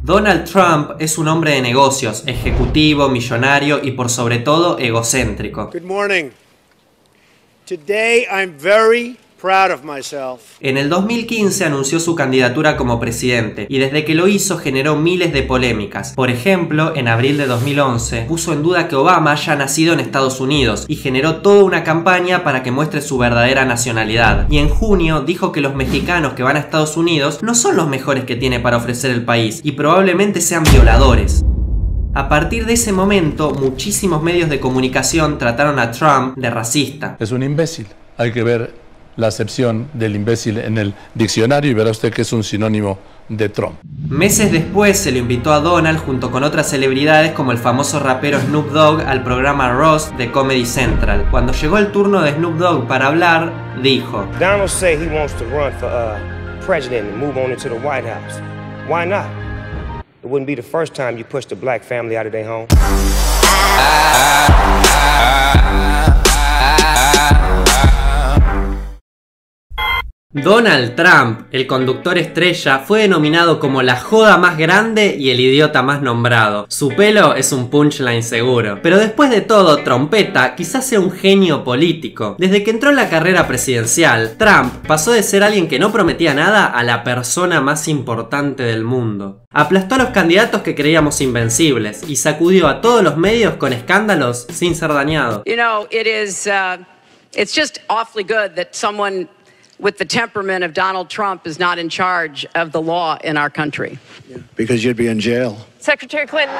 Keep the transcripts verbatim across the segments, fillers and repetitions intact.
Donald Trump es un hombre de negocios, ejecutivo, millonario y por sobre todo egocéntrico. Good morning. Today I'm very proud of myself. En el dos mil quince anunció su candidatura como presidente y desde que lo hizo generó miles de polémicas. Por ejemplo, en abril de dos mil once puso en duda que Obama haya nacido en Estados Unidos y generó toda una campaña para que muestre su verdadera nacionalidad. Y en junio dijo que los mexicanos que van a Estados Unidos no son los mejores que tiene para ofrecer el país y probablemente sean violadores. A partir de ese momento, muchísimos medios de comunicación trataron a Trump de racista. Es un imbécil. Hay que ver la acepción del imbécil en el diccionario y verá usted que es un sinónimo de Trump. Meses después se lo invitó a Donald junto con otras celebridades como el famoso rapero Snoop Dogg al programa Roast de Comedy Central. Cuando llegó el turno de Snoop Dogg para hablar, dijo: Donald say he wants to run for uh, president and move on into the White House. Why not? It wouldn't be the first time you pushed a black family out of their home. Donald Trump, el conductor estrella, fue denominado como la joda más grande y el idiota más nombrado. Su pelo es un punchline seguro. Pero después de todo, Trompeta quizás sea un genio político. Desde que entró en la carrera presidencial, Trump pasó de ser alguien que no prometía nada a la persona más importante del mundo. Aplastó a los candidatos que creíamos invencibles y sacudió a todos los medios con escándalos sin ser dañado. You know, it is, uh, it's just awfully good that someone with the temperament of Donald Trump is not in charge of the law in our country. Yeah, because you'd be in jail. Secretary Clinton.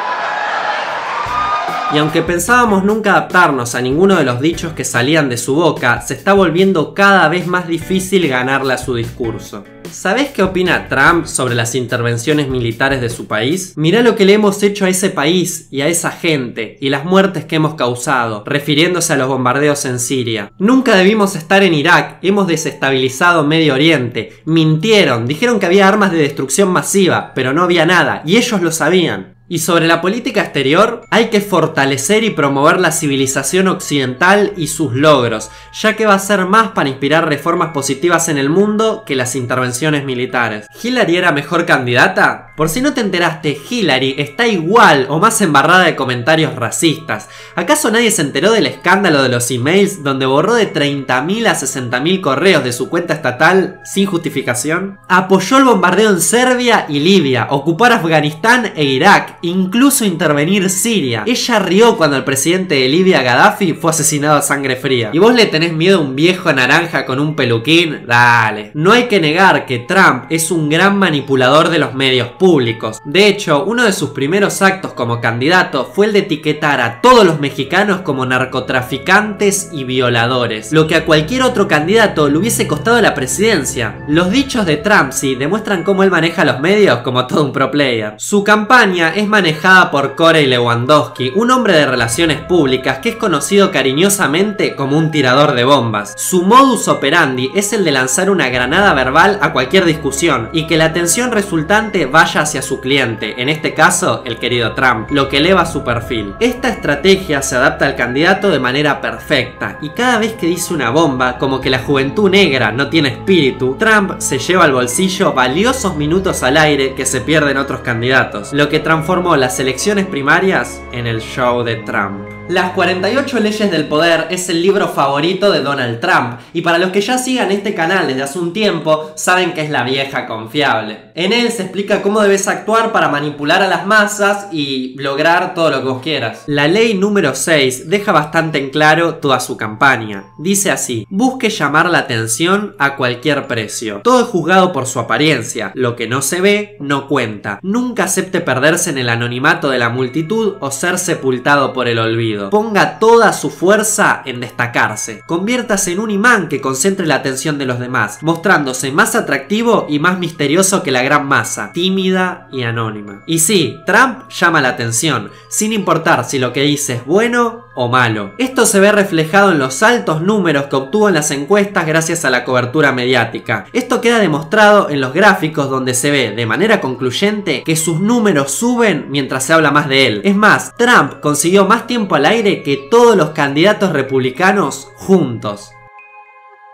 Y aunque pensábamos nunca adaptarnos a ninguno de los dichos que salían de su boca, se está volviendo cada vez más difícil ganarle a su discurso. ¿Sabés qué opina Trump sobre las intervenciones militares de su país? Mirá lo que le hemos hecho a ese país y a esa gente y las muertes que hemos causado, refiriéndose a los bombardeos en Siria. Nunca debimos estar en Irak, hemos desestabilizado Medio Oriente, mintieron, dijeron que había armas de destrucción masiva, pero no había nada y ellos lo sabían. Y sobre la política exterior, hay que fortalecer y promover la civilización occidental y sus logros, ya que va a ser más para inspirar reformas positivas en el mundo que las intervenciones militares. ¿Hillary era mejor candidata? Por si no te enteraste, Hillary está igual o más embarrada de comentarios racistas. ¿Acaso nadie se enteró del escándalo de los emails donde borró de treinta mil a sesenta mil correos de su cuenta estatal sin justificación? Apoyó el bombardeo en Serbia y Libia, ocupar Afganistán e Irak, incluso intervenir Siria. Ella rió cuando el presidente de Libia, Gaddafi, fue asesinado a sangre fría. ¿Y vos le tenés miedo a un viejo naranja con un peluquín? Dale. No hay que negar que Trump es un gran manipulador de los medios públicos. De hecho, uno de sus primeros actos como candidato fue el de etiquetar a todos los mexicanos como narcotraficantes y violadores, lo que a cualquier otro candidato le hubiese costado la presidencia. Los dichos de Trump sí demuestran cómo él maneja los medios como todo un pro player. Su campaña es manejada por Corey Lewandowski, un hombre de relaciones públicas que es conocido cariñosamente como un tirador de bombas. Su modus operandi es el de lanzar una granada verbal a cualquier discusión y que la atención resultante vaya hacia su cliente, en este caso el querido Trump, lo que eleva su perfil. Esta estrategia se adapta al candidato de manera perfecta y cada vez que dice una bomba, como que la juventud negra no tiene espíritu, Trump se lleva al bolsillo valiosos minutos al aire que se pierden otros candidatos, lo que transformó las elecciones primarias en el show de Trump. Las cuarenta y ocho leyes del poder es el libro favorito de Donald Trump y para los que ya sigan este canal desde hace un tiempo saben que es la vieja confiable. En él se explica cómo debes actuar para manipular a las masas y lograr todo lo que vos quieras. La ley número seis deja bastante en claro toda su campaña. Dice así: busque llamar la atención a cualquier precio. Todo es juzgado por su apariencia. Lo que no se ve no cuenta. Nunca acepte perderse en el anonimato de la multitud o ser sepultado por el olvido. Ponga toda su fuerza en destacarse. Conviértase en un imán que concentre la atención de los demás, mostrándose más atractivo y más misterioso que la gran masa, tímida y anónima. Y sí, Trump llama la atención, sin importar si lo que dice es bueno o malo. Esto se ve reflejado en los altos números que obtuvo en las encuestas gracias a la cobertura mediática. Esto queda demostrado en los gráficos donde se ve de manera concluyente que sus números suben mientras se habla más de él. Es más, Trump consiguió más tiempo al aire que todos los candidatos republicanos juntos.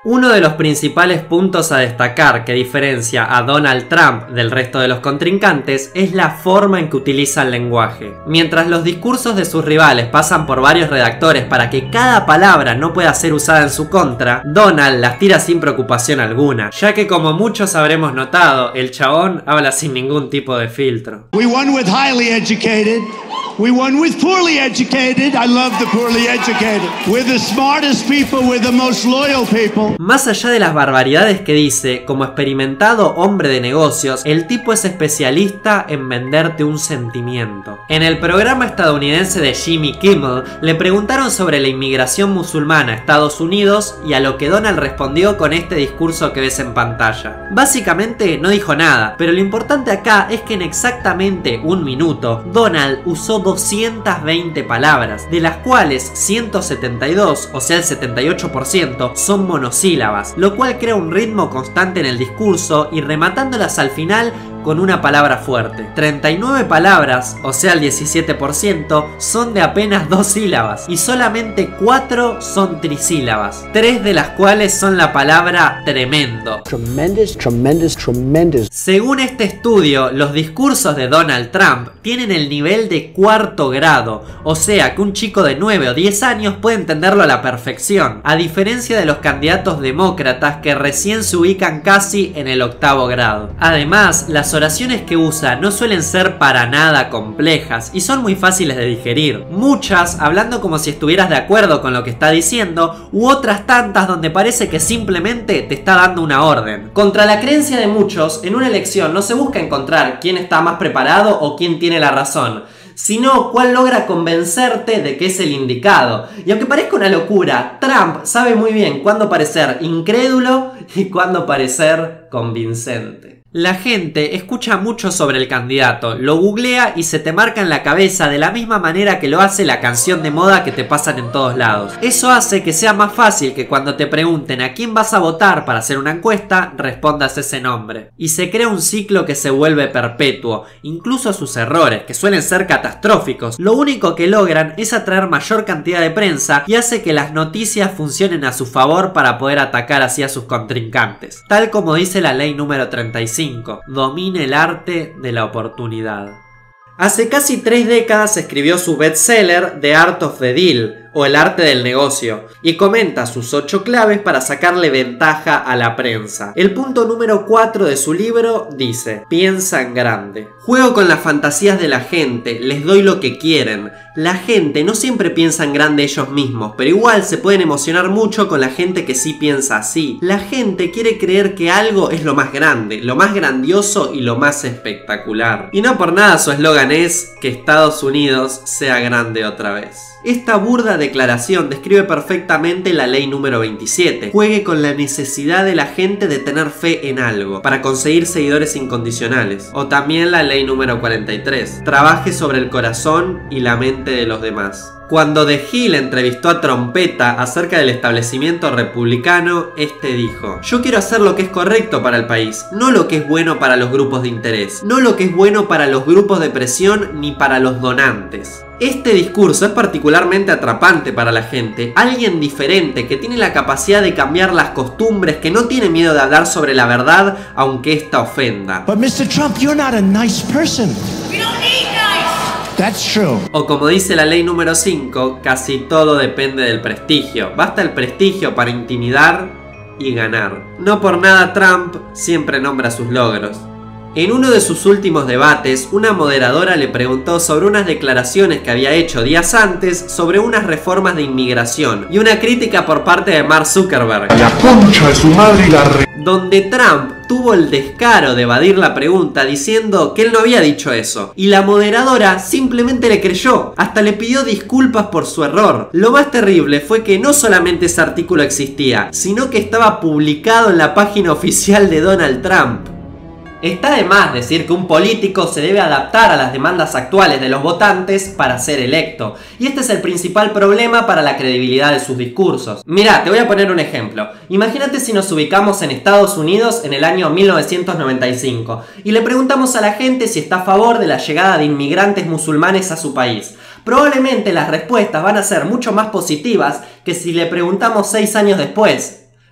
Uno de los principales puntos a destacar que diferencia a Donald Trump del resto de los contrincantes es la forma en que utiliza el lenguaje. Mientras los discursos de sus rivales pasan por varios redactores para que cada palabra no pueda ser usada en su contra, Donald las tira sin preocupación alguna, ya que como muchos habremos notado, el chabón habla sin ningún tipo de filtro. We won with highly educated. We won with poorly educated. I love the poorly educated. We're the smartest people, we're the most loyal people. Más allá de las barbaridades que dice, como experimentado hombre de negocios, el tipo es especialista en venderte un sentimiento. En el programa estadounidense de Jimmy Kimmel, le preguntaron sobre la inmigración musulmana a Estados Unidos y a lo que Donald respondió con este discurso que ves en pantalla. Básicamente no dijo nada, pero lo importante acá es que en exactamente un minuto, Donald usó doscientas veinte palabras, de las cuales ciento setenta y dos, o sea el setenta y ocho por ciento, son monosílabas, lo cual crea un ritmo constante en el discurso y rematándolas al final con una palabra fuerte. treinta y nueve palabras, o sea el diecisiete por ciento, son de apenas dos sílabas y solamente cuatro son trisílabas, tres de las cuales son la palabra tremendo. Tremendous, tremendous, tremendous. Según este estudio, los discursos de Donald Trump tienen el nivel de cuarto grado, o sea que un chico de nueve o diez años puede entenderlo a la perfección, a diferencia de los candidatos demócratas que recién se ubican casi en el octavo grado. Además, las oraciones que usa no suelen ser para nada complejas y son muy fáciles de digerir, muchas hablando como si estuvieras de acuerdo con lo que está diciendo, u otras tantas donde parece que simplemente te está dando una orden. Contra la creencia de muchos, en una elección no se busca encontrar quién está más preparado o quién tiene la razón, sino cuál logra convencerte de que es el indicado. Y aunque parezca una locura, Trump sabe muy bien cuándo parecer incrédulo y cuándo parecer convincente. La gente escucha mucho sobre el candidato, lo googlea y se te marca en la cabeza de la misma manera que lo hace la canción de moda que te pasan en todos lados. Eso hace que sea más fácil que cuando te pregunten a quién vas a votar para hacer una encuesta, respondas ese nombre. Y se crea un ciclo que se vuelve perpetuo, incluso sus errores, que suelen ser catastróficos. Lo único que logran es atraer mayor cantidad de prensa y hace que las noticias funcionen a su favor para poder atacar así a sus contrincantes. Tal como dice la ley número treinta y cinco. Domine el arte de la oportunidad. Hace casi tres décadas escribió su bestseller The Art of the Deal, o El arte del negocio, y comenta sus ocho claves para sacarle ventaja a la prensa. El punto número cuatro de su libro dice: piensa en grande. Juego con las fantasías de la gente, les doy lo que quieren. La gente no siempre piensa en grande ellos mismos, pero igual se pueden emocionar mucho con la gente que sí piensa así. La gente quiere creer que algo es lo más grande, lo más grandioso y lo más espectacular. Y no por nada su eslogan es que Estados Unidos sea grande otra vez. Esta burda declaración describe perfectamente la ley número veintisiete. Juegue con la necesidad de la gente de tener fe en algo para conseguir seguidores incondicionales. O también la ley número cuarenta y tres. Trabaje sobre el corazón y la mente de los demás. Cuando The Hill entrevistó a Trompeta acerca del establecimiento republicano, este dijo: yo quiero hacer lo que es correcto para el país, no lo que es bueno para los grupos de interés, no lo que es bueno para los grupos de presión ni para los donantes. Este discurso es particularmente atrapante para la gente, alguien diferente que tiene la capacidad de cambiar las costumbres, que no tiene miedo de hablar sobre la verdad aunque esta ofenda. But mister Trump, you're not a nice person. We don't need nice. That's true. O como dice la ley número cinco, casi todo depende del prestigio. Basta el prestigio para intimidar y ganar. No por nada Trump siempre nombra sus logros. En uno de sus últimos debates, una moderadora le preguntó sobre unas declaraciones que había hecho días antes sobre unas reformas de inmigración y una crítica por parte de Mark Zuckerberg. La concha de su madre y la re... Donde Trump tuvo el descaro de evadir la pregunta diciendo que él no había dicho eso. Y la moderadora simplemente le creyó, hasta le pidió disculpas por su error. Lo más terrible fue que no solamente ese artículo existía, sino que estaba publicado en la página oficial de Donald Trump. Está de más decir que un político se debe adaptar a las demandas actuales de los votantes para ser electo, y este es el principal problema para la credibilidad de sus discursos. Mirá, te voy a poner un ejemplo. Imagínate si nos ubicamos en Estados Unidos en el año mil novecientos noventa y cinco y le preguntamos a la gente si está a favor de la llegada de inmigrantes musulmanes a su país. Probablemente las respuestas van a ser mucho más positivas que si le preguntamos seis años después.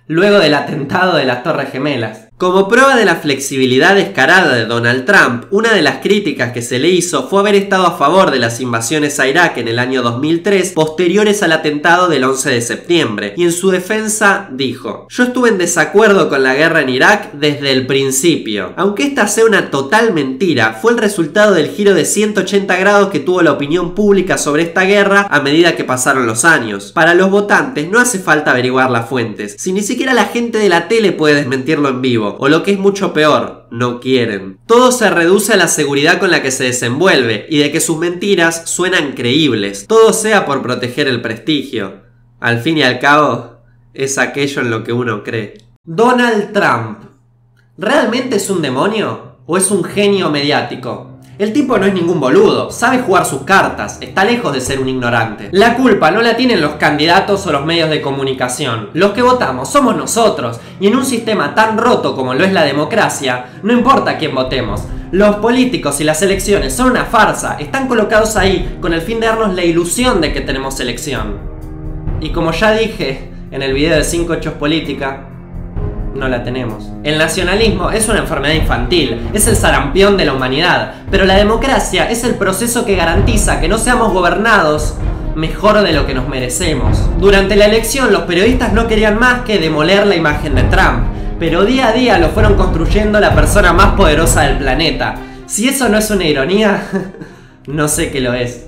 luego del atentado de las Torres Gemelas. Como prueba de la flexibilidad descarada de Donald Trump, una de las críticas que se le hizo fue haber estado a favor de las invasiones a Irak en el año dos mil tres, posteriores al atentado del once de septiembre, y en su defensa dijo: "Yo estuve en desacuerdo con la guerra en Irak desde el principio. Aunque esta sea una total mentira, fue el resultado del giro de ciento ochenta grados que tuvo la opinión pública sobre esta guerra a medida que pasaron los años. Para los votantes no hace falta averiguar las fuentes, si ni siquiera la gente de la tele puede desmentirlo en vivo. O lo que es mucho peor, no quieren. Todo se reduce a la seguridad con la que se desenvuelve y de que sus mentiras suenan creíbles. Todo sea por proteger el prestigio. Al fin y al cabo, es aquello en lo que uno cree". Donald Trump, ¿realmente es un demonio o es un genio mediático? El tipo no es ningún boludo, sabe jugar sus cartas, está lejos de ser un ignorante. La culpa no la tienen los candidatos o los medios de comunicación. Los que votamos somos nosotros, y en un sistema tan roto como lo es la democracia, no importa quién votemos. Los políticos y las elecciones son una farsa, están colocados ahí con el fin de darnos la ilusión de que tenemos elección. Y como ya dije en el video de cinco hechos política, no la tenemos. El nacionalismo es una enfermedad infantil, es el sarampión de la humanidad, pero la democracia es el proceso que garantiza que no seamos gobernados mejor de lo que nos merecemos. Durante la elección los periodistas no querían más que demoler la imagen de Trump, pero día a día lo fueron construyendo la persona más poderosa del planeta. Si eso no es una ironía, no sé qué lo es.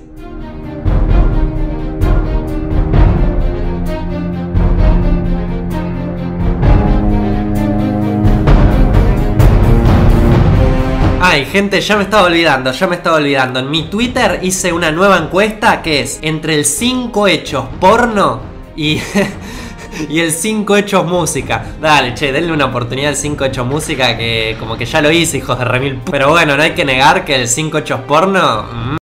Ay, gente, ya me estaba olvidando, ya me estaba olvidando. En mi Twitter hice una nueva encuesta que es entre el cinco hechos porno y, y el cinco hechos música. Dale, che, denle una oportunidad al cinco hechos música, que como que ya lo hice, hijos de remil. Pero bueno, no hay que negar que el cinco hechos porno... Mmm.